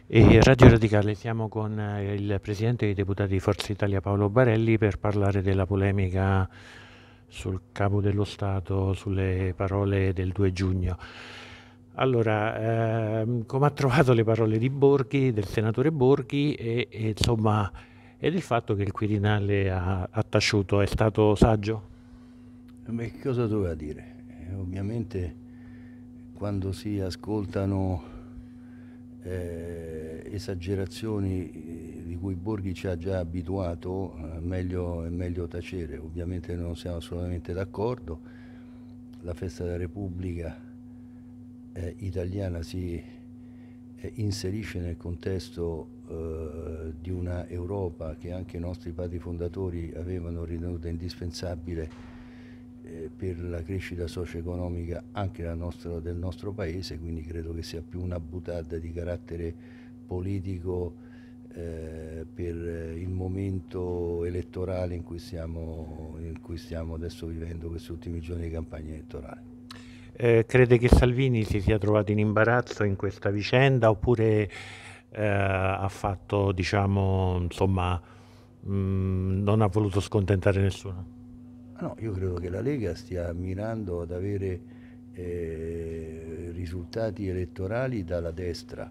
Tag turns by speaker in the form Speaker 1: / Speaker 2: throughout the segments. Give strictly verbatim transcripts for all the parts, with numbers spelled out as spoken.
Speaker 1: E Radio Radicale, siamo con eh, il presidente dei deputati di Forza Italia Paolo Barelli per parlare della polemica sul Capo dello Stato, sulle parole del due giugno. Allora, ehm, come ha trovato le parole di Borghi, del senatore Borghi e, e, insomma, e del fatto che il Quirinale ha, ha taciuto, è stato saggio?
Speaker 2: Ma che cosa doveva dire? Eh, ovviamente quando si ascoltano eh, esagerazioni eh, di cui Borghi ci ha già abituato, eh, meglio, è meglio tacere. Ovviamente non siamo assolutamente d'accordo. La festa della Repubblica eh, italiana si eh, inserisce nel contesto eh, di una Europa che anche i nostri padri fondatori avevano ritenuto indispensabile eh, per la crescita socio-economica anche la nostra, del nostro paese, quindi credo che sia più una boutade di carattere politico eh, per il momento elettorale in cui, stiamo, in cui stiamo adesso vivendo questi ultimi giorni di campagna elettorale.
Speaker 1: Eh, crede che Salvini si sia trovato in imbarazzo in questa vicenda oppure eh, ha fatto, diciamo, insomma, mh, non ha voluto scontentare nessuno?
Speaker 2: No, io credo che la Lega stia mirando ad avere eh, risultati elettorali dalla destra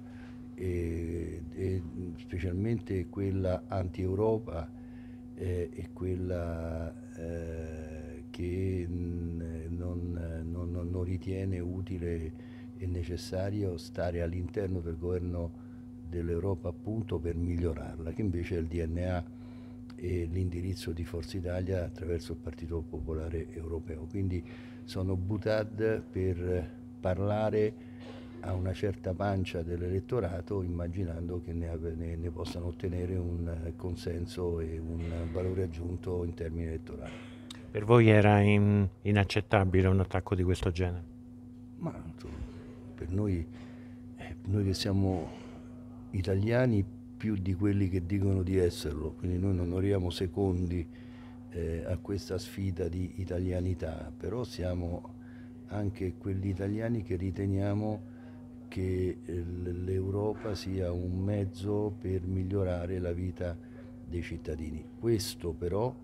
Speaker 2: e, e specialmente quella anti-Europa eh, e quella eh, che mh, non, non- non- non ritiene utile e necessario stare all'interno del governo dell'Europa appunto per migliorarla, che invece è il D N A e l'indirizzo di Forza Italia attraverso il Partito Popolare Europeo. Quindi sono boutade per parlare a una certa pancia dell'elettorato immaginando che ne, ne, ne possano ottenere un consenso e un valore aggiunto in termini elettorali.
Speaker 1: Per voi era in- inaccettabile un attacco di questo genere?
Speaker 2: Ma per noi, eh, noi che siamo italiani più di quelli che dicono di esserlo, quindi noi non onoriamo secondi eh, a questa sfida di italianità, però siamo anche quegli italiani che riteniamo che eh, l'Europa sia un mezzo per migliorare la vita dei cittadini. Questo però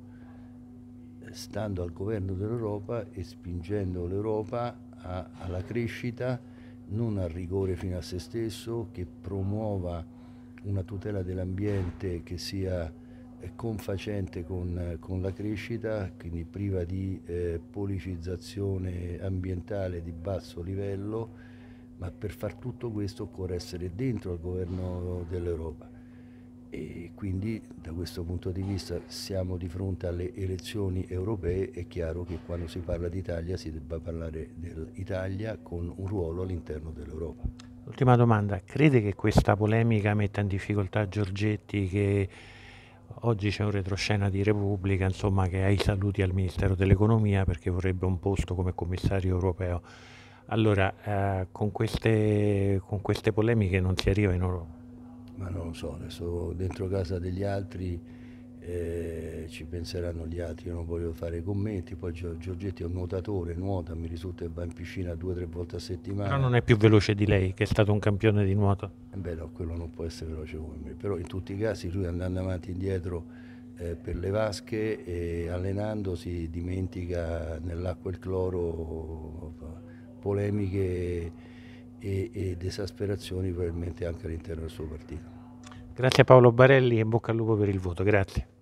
Speaker 2: stando al governo dell'Europa e spingendo l'Europa a- alla crescita, non al rigore fino a se stesso, che promuova una tutela dell'ambiente che sia eh, confacente con, con la crescita, quindi priva di eh, policizzazione ambientale di basso livello, ma per far tutto questo occorre essere dentro al governo dell'Europa. E quindi da questo punto di vista siamo di fronte alle elezioni europee, è chiaro che quando si parla d'Italia si debba parlare dell'Italia con un ruolo all'interno dell'Europa.
Speaker 1: Ultima domanda, crede che questa polemica metta in difficoltà Giorgetti, che oggi c'è un retroscena di Repubblica, insomma, che ha i saluti al Ministero dell'Economia perché vorrebbe un posto come commissario europeo? Allora, eh, con queste, con queste polemiche non si arriva in Europa.
Speaker 2: Ma non lo so, adesso dentro casa degli altri eh, ci penseranno gli altri, io non voglio fare commenti, poi Giorgetti è un nuotatore, nuota, mi risulta che va in piscina due o tre volte a
Speaker 1: Però
Speaker 2: settimana.
Speaker 1: non è più veloce di lei, che è stato un campione di nuoto.
Speaker 2: Eh beh, no, quello non può essere veloce come me, però in tutti i casi lui andando avanti e indietro eh, per le vasche e allenandosi dimentica nell'acqua il cloro, polemiche e, ed esasperazioni probabilmente anche all'interno del suo partito.
Speaker 1: Grazie a Paolo Barelli e in bocca al lupo per il voto, grazie.